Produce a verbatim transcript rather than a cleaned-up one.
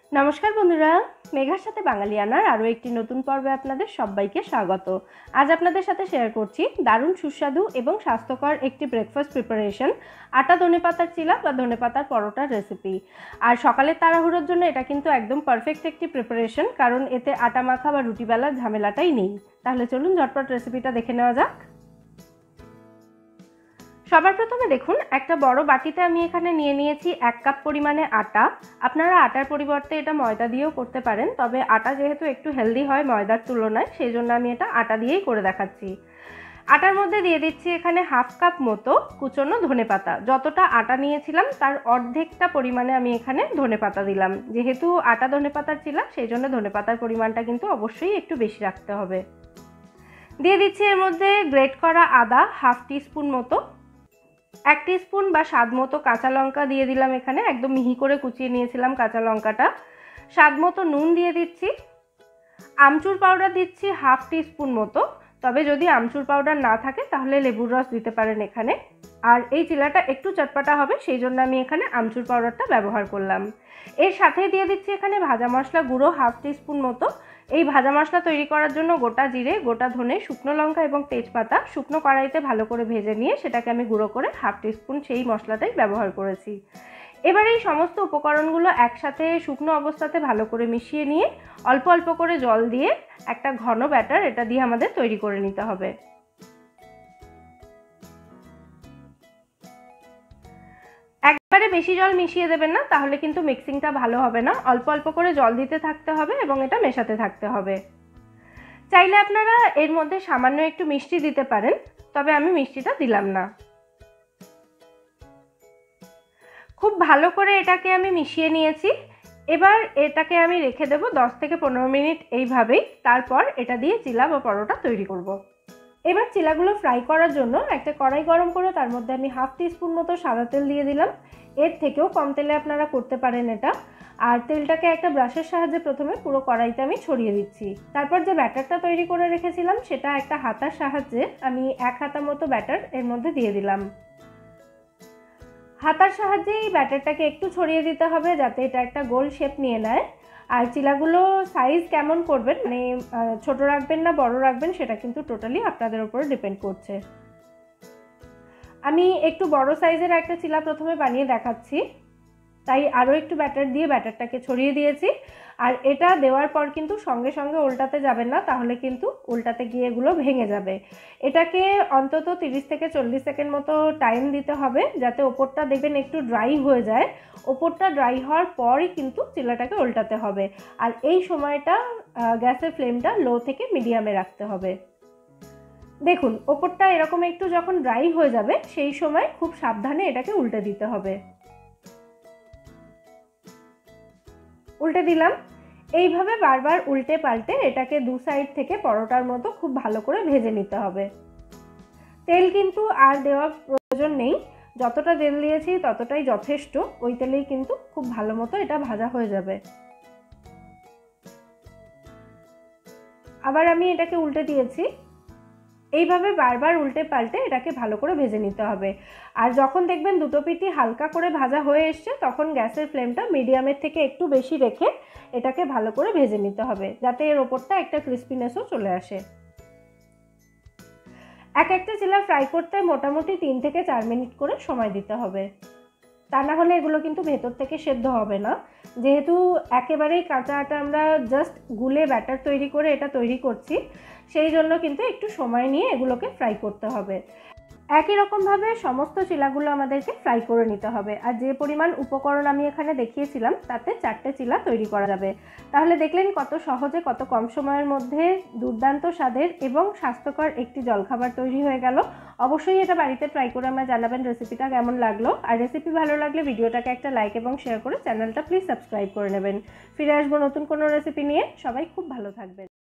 নমস্কার বন্ধুরা, মেঘার সাথে বাঙালিয়ানার আরও একটি নতুন পর্বে আপনাদের সবাইকে স্বাগত। আজ আপনাদের সাথে শেয়ার করছি দারুণ সুস্বাদু এবং স্বাস্থ্যকর একটি ব্রেকফাস্ট প্রিপারেশন, আটা ধনেপাতার চিলা বা ধনেপাতার পরোটার রেসিপি। আর সকালের তাড়াহুড়োর জন্য এটা কিন্তু একদম পারফেক্ট একটি প্রিপারেশন, কারণ এতে আটা মাখা বা রুটি বেলার ঝামেলাটাই নেই। তাহলে চলুন ঝটপট রেসিপিটা দেখে নেওয়া যাক। সবার প্রথমে দেখুন, একটা বড় বাটিতে আমি এখানে নিয়ে নিয়েছি এক কাপ পরিমাণে আটা। আপনারা আটার পরিবর্তে এটা ময়দা দিয়েও করতে পারেন, তবে আটা যেহেতু একটু হেলদি হয় ময়দার তুলনায়, সেই জন্য আমি এটা আটা দিয়েই করে দেখাচ্ছি। আটার মধ্যে দিয়ে দিচ্ছি এখানে হাফ কাপ মতো কুচনো ধনেপাতা। যতটা আটা নিয়েছিলাম তার অর্ধেকটা পরিমাণে আমি এখানে ধনেপাতা দিলাম। যেহেতু আটা ধনেপাতার ছিলাম, সেই জন্য ধনেপাতার পরিমাণটা কিন্তু অবশ্যই একটু বেশি রাখতে হবে। দিয়ে দিচ্ছি এর মধ্যে গ্রেট করা আদা হাফ টিস্পুন মতো, এক টিস্পুন বা স্বাদ মতো কাঁচা লঙ্কা দিয়ে দিলাম এখানে, একদম মিহি করে কুচিয়ে নিয়েছিলাম কাঁচা লঙ্কাটা। স্বাদ মতো নুন দিয়ে দিচ্ছি। আমচুর পাউডার দিচ্ছি হাফ টিস্পুন মতো, তবে যদি আমচুর পাউডার না থাকে তাহলে লেবুর রস দিতে পারেন এখানে। আর এই চিলাটা একটু চটপাটা হবে, সেই জন্য আমি এখানে আমচুর পাউডারটা ব্যবহার করলাম। এর সাথে দিয়ে দিচ্ছি এখানে ভাজা মশলা গুঁড়ো হাফ টিস্পুন মতো। এই ভাজা মশলা তৈরি করার জন্য গোটা জিরে, গোটা ধনে, শুকনো লঙ্কা এবং তেজপাতা শুকনো কড়াইতে ভালো করে ভেজে নিয়ে সেটাকে আমি গুঁড়ো করে হাফ টিস্পুন সেই মশলাটাই ব্যবহার করেছি। এবার এই সমস্ত উপকরণগুলো একসাথে শুকনো অবস্থাতে ভালো করে মিশিয়ে নিয়ে অল্প অল্প করে জল দিয়ে একটা ঘন ব্যাটার এটা দিয়ে আমাদের তৈরি করে নিতে হবে। একবারে বেশি জল মিশিয়ে দেবেন না, তাহলে কিন্তু মিক্সিংটা ভালো হবে না। অল্প অল্প করে জল দিতে থাকতে হবে এবং এটা মেশাতে থাকতে হবে। চাইলে আপনারা এর মধ্যে সামান্য একটু মিষ্টি দিতে পারেন, তবে আমি মিষ্টিটা দিলাম না। খুব ভালো করে এটাকে আমি মিশিয়ে নিয়েছি। এবার এটাকে আমি রেখে দেবো দশ থেকে পনেরো মিনিট এইভাবেই। তারপর এটা দিয়ে চিলা বা পরোটা তৈরি করব। এবার চিলাগুলো ফ্রাই করার জন্য একটা কড়াই গরম করে তার মধ্যে আমি হাফ টিস্পুন মতো সাদা তেল দিয়ে দিলাম। এর থেকেও কম তেলে আপনারা করতে পারেন এটা। আর তেলটাকে একটা ব্রাশের সাহায্যে প্রথমে পুরো কড়াইতে আমি ছড়িয়ে দিচ্ছি। তারপর যে ব্যাটারটা তৈরি করে রেখেছিলাম সেটা একটা হাতার সাহায্যে আমি এক হাতা মতো ব্যাটার এর মধ্যে দিয়ে দিলাম। হাতার সাহায্যে এই ব্যাটারটাকে একটু ছড়িয়ে দিতে হবে যাতে এটা একটা গোল শেপ নিয়ে নেয়। আর চিলাগুলো সাইজ কেমন করবেন, মানে ছোট রাখবেন না বড় রাখবেন, সেটা কিন্তু টোটালি আপনাদের উপরে ডিপেন্ড করছে। আমি একটু বড় সাইজের একটা চিলা প্রথমে বানিয়ে দেখাচ্ছি, তাই আরও একটু ব্যাটার দিয়ে ব্যাটারটাকে ছড়িয়ে দিয়েছি। আর এটা দেওয়ার পর কিন্তু সঙ্গে সঙ্গে উল্টাতে যাবেন না, তাহলে কিন্তু উল্টাতে গিয়ে এগুলো ভেঙে যাবে। এটাকে অন্তত তিরিশ থেকে চল্লিশ সেকেন্ড মতো টাইম দিতে হবে, যাতে ওপরটা দেখবেন একটু ড্রাই হয়ে যায়। ওপরটা ড্রাই হওয়ার পরই কিন্তু চিলাটাকে উল্টাতে হবে। আর এই সময়টা গ্যাসের ফ্লেমটা লো থেকে মিডিয়ামে রাখতে হবে। দেখুন, ওপরটা এরকম একটু যখন ড্রাই হয়ে যাবে সেই সময় খুব সাবধানে এটাকে উল্টে দিতে হবে। উল্টে দিলাম। এইভাবে বারবার উল্টে পাল্টে এটাকে দু সাইড থেকে পরোটার মতো খুব ভালো করে ভেজে নিতে হবে। তেল কিন্তু আর দেওয়ার প্রয়োজন নেই, যতটা তেল দিয়েছি ততটাই যথেষ্ট। ওই তেলেই কিন্তু খুব ভালো মতো এটা ভাজা হয়ে যাবে। আবার আমি এটাকে উল্টে দিয়েছি। এইভাবে বারবার উল্টে পাল্টে এটাকে ভালো করে ভেজে নিতে হবে। আর যখন দেখবেন দুটো পিঠই হালকা করে ভাজা হয়ে এসছে, তখন গ্যাসের ফ্লেমটা মিডিয়ামের থেকে একটু বেশি রেখে এটাকে ভালো করে ভেজে নিতে হবে, যাতে এর ওপরটা একটা ক্রিস্পিনেসও চলে আসে। এক একটা চিলা ফ্রাই করতে মোটামুটি তিন থেকে চার মিনিট করে সময় দিতে হবে, তা না হলে এগুলো কিন্তু ভেতর থেকে সেদ্ধ হবে না। যেহেতু একেবারেই কাঁচা আটা আমরা জাস্ট গুলে ব্যাটার তৈরি করে এটা তৈরি করছি, সেই জন্য কিন্তু একটু সময় নিয়ে এগুলোকে ফ্রাই করতে হবে। একই রকমভাবে সমস্ত চিলাগুলো আমাদেরকে ফ্রাই করে নিতে হবে। আর যে পরিমাণ উপকরণ আমি এখানে দেখিয়েছিলাম তাতে চারটে চিলা তৈরি করা যাবে। তাহলে দেখলেন কত সহজে কত কম সময়ের মধ্যে দুর্দান্ত স্বাদের এবং স্বাস্থ্যকর একটি জলখাবার তৈরি হয়ে গেল। অবশ্যই এটা বাড়িতে ট্রাই করে আমায় জানাবেন রেসিপিটা কেমন লাগলো। আর রেসিপি ভালো লাগলে ভিডিওটাকে একটা লাইক এবং শেয়ার করে চ্যানেলটা প্লিজ সাবস্ক্রাইব করে নেবেন। ফিরে আসবো নতুন কোনো রেসিপি নিয়ে। সবাই খুব ভালো থাকবেন।